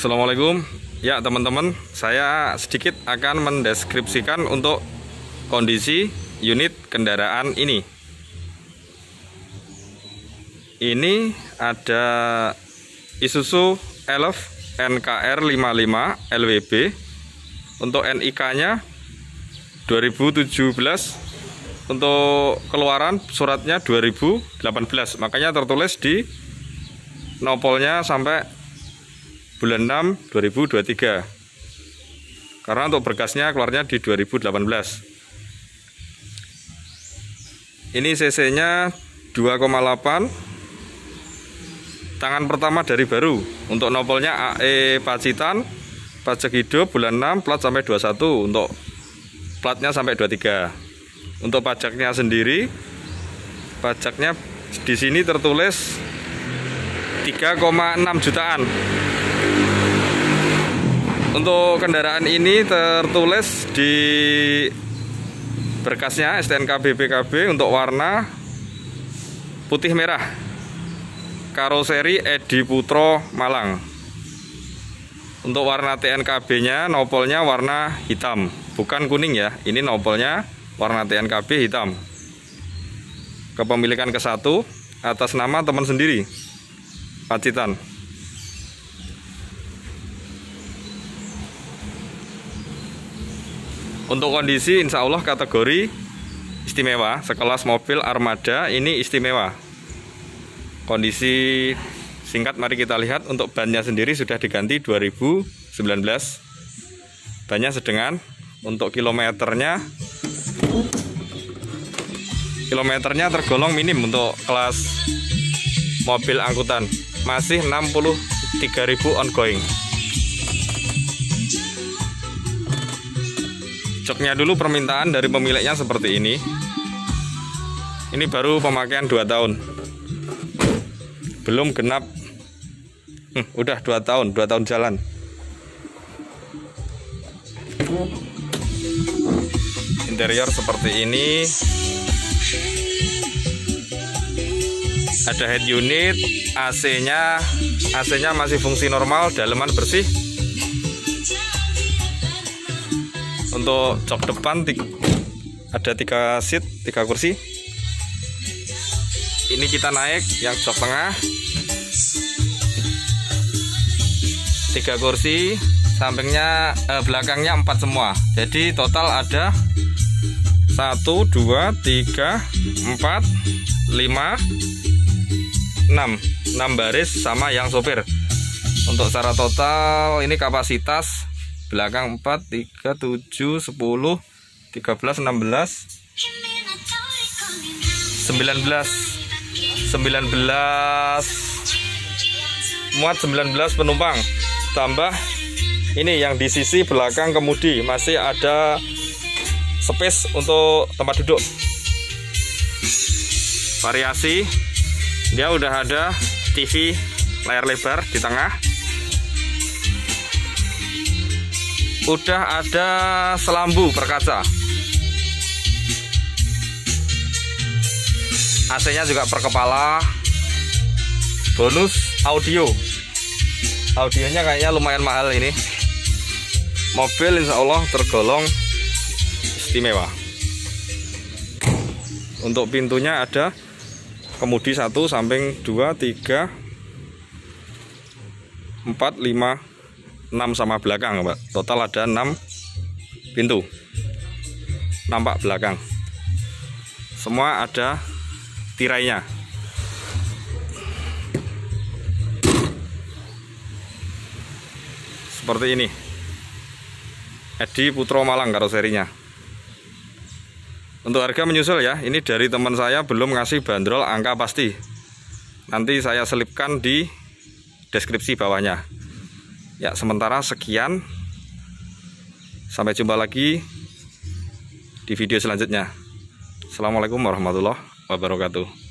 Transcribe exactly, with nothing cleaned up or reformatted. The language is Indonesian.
Assalamualaikum. Ya teman-teman, saya sedikit akan mendeskripsikan untuk kondisi unit kendaraan ini. Ini ada Isuzu Elf N K R lima puluh lima L W B. Untuk N I K-nya dua ribu tujuh belas. Untuk keluaran suratnya dua ribu delapan belas. Makanya tertulis di nopolnya sampai bulan enam dua ribu dua puluh tiga. Karena untuk berkasnya keluarnya di dua ribu delapan belas. Ini cc-nya dua koma delapan. Tangan pertama dari baru. Untuk nopolnya A E Pacitan, pajak hidup bulan enam, plat sampai dua puluh satu. Untuk platnya sampai dua puluh tiga. Untuk pajaknya sendiri, pajaknya di sini tertulis tiga koma enam jutaan. Untuk kendaraan ini tertulis di berkasnya S T N K B P K B untuk warna putih merah, karoseri Edi Putro Malang. Untuk warna T N K B-nya, nopolnya warna hitam, bukan kuning ya. Ini nopolnya warna T N K B hitam. Kepemilikan ke satu atas nama teman sendiri, Pacitan. Untuk kondisi insya Allah kategori istimewa, sekelas mobil armada, ini istimewa. Kondisi singkat mari kita lihat. Untuk bannya sendiri sudah diganti dua ribu sembilan belas. Bannya sedengan. Untuk kilometernya Kilometernya tergolong minim untuk kelas mobil angkutan. Masih enam puluh tiga ribu ongoing. Joknya dulu permintaan dari pemiliknya seperti ini. Ini baru pemakaian dua tahun. Belum genap. Hmm, udah dua tahun, dua tahun jalan. Interior seperti ini. Ada head unit, A C-nya, A C-nya masih fungsi normal, daleman bersih. Untuk jok depan ada tiga seat, tiga kursi. Ini kita naik yang jok tengah, tiga kursi, sampingnya eh, belakangnya empat semua. Jadi total ada satu, dua, tiga, empat, lima, enam, enam baris sama yang sopir. Untuk secara total ini kapasitas belakang empat, tiga, tujuh, sepuluh, tiga belas, enam belas, sembilan belas, sembilan belas, muat sembilan belas penumpang. Tambah ini yang di sisi belakang kemudi masih ada space untuk tempat duduk. Variasi dia udah ada T V layar lebar di tengah. Udah ada selambu perkaca. A C-nya juga per kepala. Bonus audio. Audionya kayaknya lumayan mahal ini. Mobil insya Allah tergolong istimewa. Untuk pintunya ada kemudi satu, samping dua, tiga, empat, lima, enam sama belakang, Mbak. Total ada enam pintu. Nampak belakang. Semua ada tirainya. Seperti ini. Edi Putro Malang karoserinya. Untuk harga menyusul ya. Ini dari teman saya belum ngasih bandrol angka pasti. Nanti saya selipkan di deskripsi bawahnya. Ya, sementara sekian. Sampai jumpa lagi di video selanjutnya. Assalamualaikum warahmatullahi wabarakatuh.